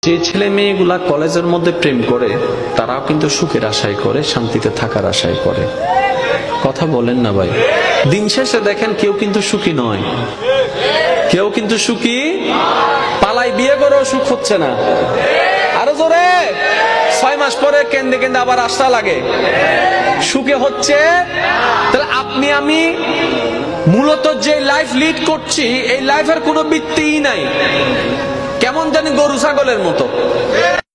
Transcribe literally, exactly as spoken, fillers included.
যে ছেলে মেয়েগুলা কলেজের মধ্যে প্রেম করে তারাও কিন্তু সুখের আশায় করে, শান্তিতে থাকার আশায় করে। কথা বলেন না ভাই? দিন শেষে দেখেন কেউ কিন্তু সুখী নয়, কেউ কিন্তু সুখী। পালাই বিয়ে করেও সুখ হচ্ছে না। আরো জোরে, ছয় মাস পরে কেন্দে কেন্দে আবার আশা লাগে, সুখে হচ্ছে। তাহলে আপনি আমি মূলত যে লাইফ লিড করছি, এই লাইফের কোনো ভিত্তিই নাই, কেমন জানি গরু ছাগলের মতো।